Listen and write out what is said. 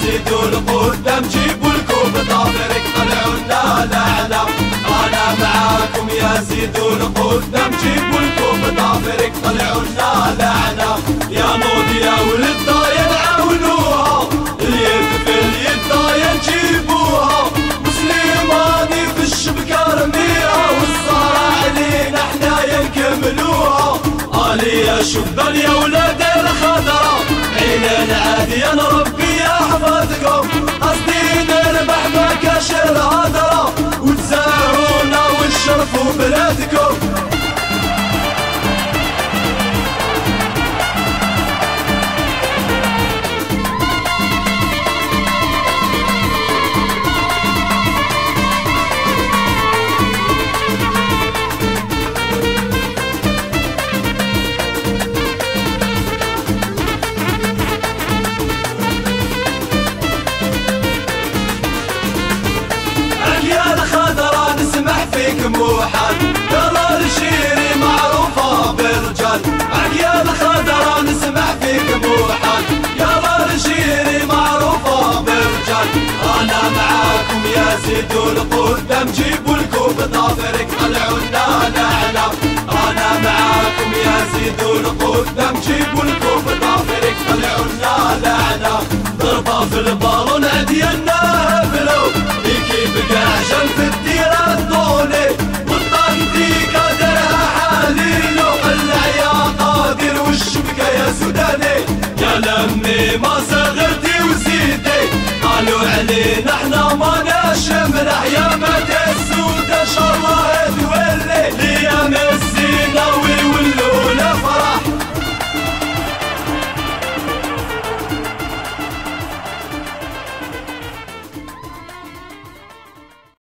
زيدوا القدام جيبوا الكوب ضافرك طلعوا لنا لعنة. أنا معاكم يا زيدوا القدام جيبوا الكوب ضافرك طلعوا لنا لعنة. يا نوض يا ولد ضايع عاونوها، اليد في اليد ضايع جيبوها، مسلماني في الشبكة رميها، والزهرة علينا حنايا نكملوها. علي يا شبان يا ولاد الخضرا، عين العادية ربي يحفظكم، قصدي نربح بكاش الهضرة، وتزارونا ونشرفوا بلادكم. موحد يلا الشيري معروفة بالرجال، معك يا الخضرا نسمع فيك موحد، يلا الشيري معروفة بالرجال. أنا معاكم يا زيدوا القدام جيبوا الكوب ضافرك طلعوا لنا لعنة. أنا معاكم يا زيدوا القدام جيبوا الكوب ضافرك طلعوا لنا لعنة. ضربة في البالون عدينا هبلو، كيف قاعجن في الديرة الطولي، والطنطي قادرها حاليلو، قلع يا قادر والشبكة يا سوداني. يا لمي ما صغرتي وزيدي، قالوا علينا احنا ما نشمرح يا مدى